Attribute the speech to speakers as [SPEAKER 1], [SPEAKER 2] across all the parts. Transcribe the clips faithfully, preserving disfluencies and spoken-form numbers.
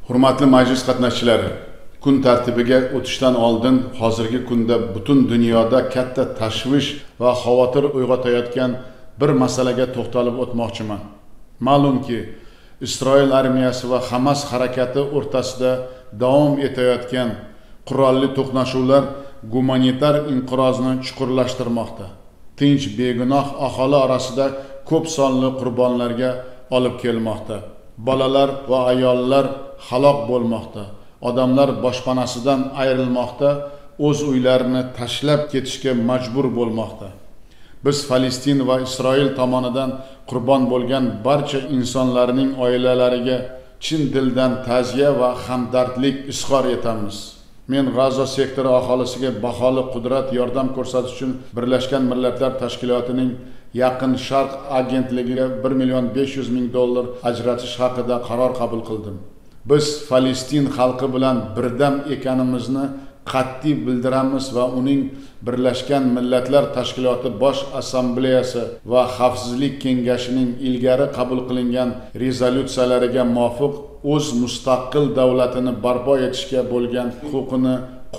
[SPEAKER 1] Hurmatli majlis qatnashchilari, kun tartibiga o'tishdan oldin hozirgi kunda butun dunyoda katta tashvish va xavotir uyg'otayotgan bir masalaga to'xtalib o'tmoqchiman. Ma'lumki, Isroil armiyasi va Hamas harakati o'rtasida davom etayotgan qurolli to'qnashuvlar gumanitar inqirozni chuqurlashtirmoqda. Tinch begunoh aholi orasida ko'p sonli qurbonlarga olib kelmoqda. Bolalar va ayollar halok bo'lmoqda. Odamlar boshpanasidan ayrilmoqda, o'z uylarini tashlab ketishga majbur bo'lmoqda. Biz Falastin va Isroil tomonidan qurbon bo'lgan barcha insonlarning oilalariga chin dildan ta'ziya va hamdardlik izhor etamiz. Men G'azo sektori aholisiga baholi qudrat yordam ko'rsatish uchun Birlashgan Millatlar Tashkilotining Yaqin Sharq agentligiga bir million besh yuz ming dollar ajratish haqida qaror qabul qildim. Biz Falastin xalqi bilan birdam ekanimizni qat'iy bildiramiz va uning Birlashgan Millatlar Tashkiloti Bosh Assambleyasi va Xavfsizlik Kengashining ilgari qabul qilingan rezolyutsiyalariga muvofiq o'z mustaqil davlatini barpo etishga bo'lgan huquqini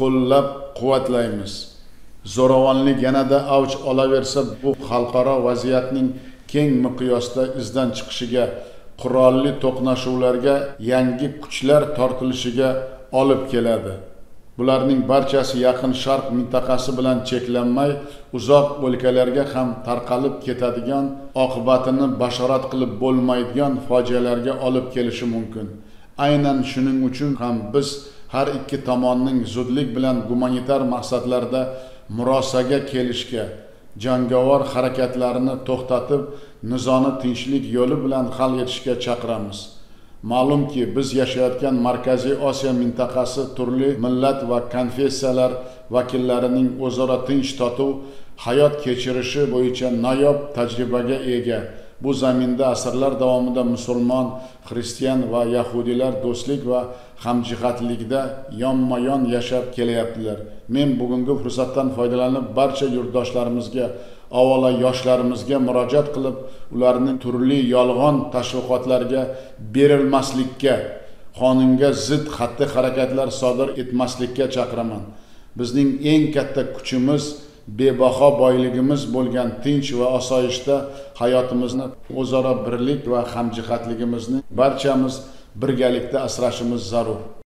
[SPEAKER 1] qo'llab-quvvatlaymiz. Zo'ravonlik yanada avj olaversa, bu xalqaro vaziyatning keng miqyosda izdan chiqishiga, qurolli to'qnashuvlarga yangi kuchlar tortilishiga olib keladi. Bularning barchasi Yaqin Sharq mintaqasi bilan cheklanmay, uzoq o'lkalarga ham tarqalib ketadigan, oqibatini bashorat qilib bo'lmaydigan fojialarga olib kelishi mumkin. Aynan shuning uchun ham biz har ikki tomonning zudlik bilan gumanitar maqsadlarda murosaga kelishga, jangovar harakatlarini to'xtatib, nizoni tinchlik yo'li bilan hal etishga chaqiramiz. Ma'lumki, biz yashayotgan Markaziy Osiyo mintaqasi turli millat va konfessiyalar vakillarining o'zaro tinch totuv hayot kechirishi bo'yicha noyob tajribaga ega. Bu zaminda asrlar davomida musulmon, xristian va yahudiylar do'stlik va hamjihatlikda yonma-yon yashab kelyaptilar. Men bugungi fursatdan foydalanib barcha yurtdoshlarimizga, avvalo yoshlarimizga murojaat qilib, ularning turli yolg'on tashviqotlarga berilmaslikka, qonunga zid xatti-harakatlar sodir etmaslikka chaqiraman. Bizning eng katta kuchimiz, bebaho boyligimiz bo'lgan tinch va osoyishta hayotimizni, o'zaro birlik va hamjihatligimizni barchamiz birgalikda asrashimiz zarur.